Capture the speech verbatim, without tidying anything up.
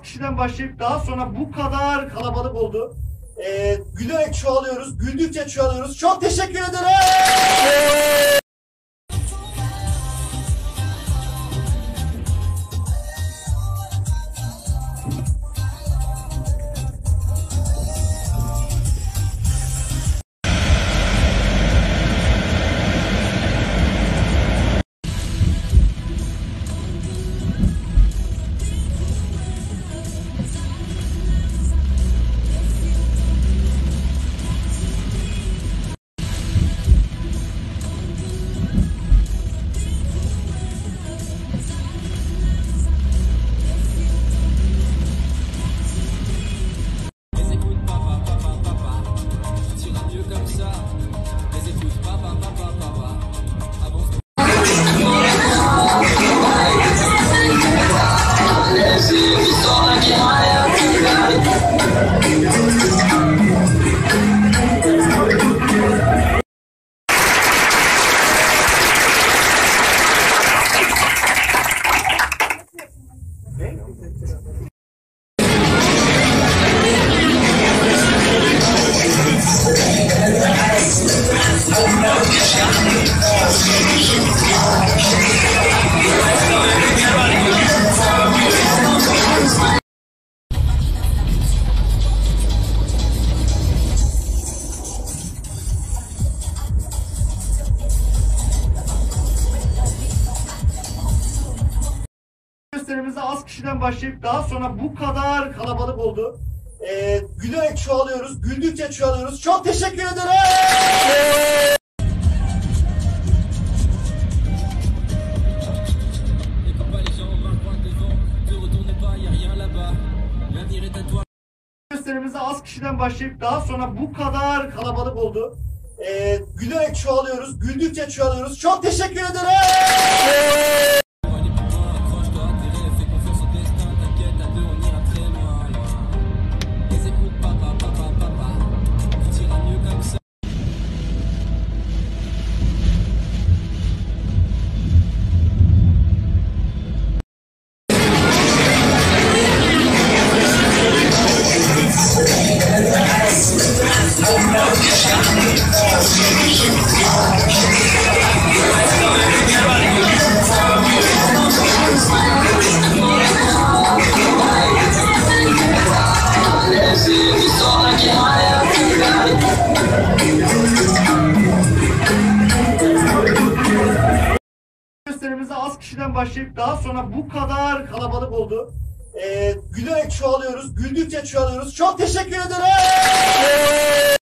kişiden başlayıp daha sonra bu kadar kalabalık oldu. Ee, gülerek çoğalıyoruz, güldükçe çoğalıyoruz. Çok teşekkür ederim. Gösterimize az kişiden başlayıp daha sonra bu kadar kalabalık oldu. Ee, gülerek çoğalıyoruz, güldükçe çoğalıyoruz. Çok teşekkür ederim. Gösterimize az kişiden başlayıp daha sonra bu kadar kalabalık oldu. Ee, gülerek çoğalıyoruz, güldükçe çoğalıyoruz. Çok teşekkür ederim. Gösterimize az kişiden başlayıp daha sonra bu kadar kalabalık oldu. Ee, gülerek çoğalıyoruz, güldükçe çoğalıyoruz. Çok teşekkür ederim.